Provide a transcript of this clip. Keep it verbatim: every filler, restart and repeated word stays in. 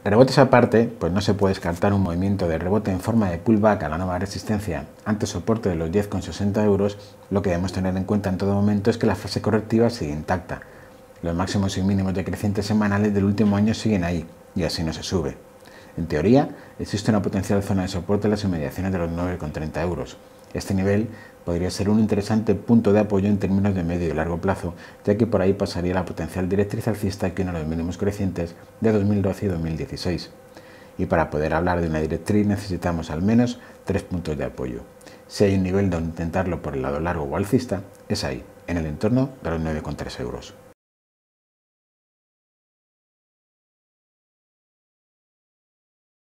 Rebotes aparte, pues no se puede descartar un movimiento de rebote en forma de pullback a la nueva resistencia ante soporte de los diez con sesenta euros. Lo que debemos tener en cuenta en todo momento es que la fase correctiva sigue intacta. Los máximos y mínimos decrecientes semanales del último año siguen ahí y así no se sube. En teoría, existe una potencial zona de soporte en las inmediaciones de los nueve con treinta euros. Este nivel podría ser un interesante punto de apoyo en términos de medio y largo plazo, ya que por ahí pasaría la potencial directriz alcista que une los mínimos crecientes de dos mil doce y dos mil dieciséis. Y para poder hablar de una directriz necesitamos al menos tres puntos de apoyo. Si hay un nivel donde intentarlo por el lado largo o alcista, es ahí, en el entorno de los nueve con tres euros.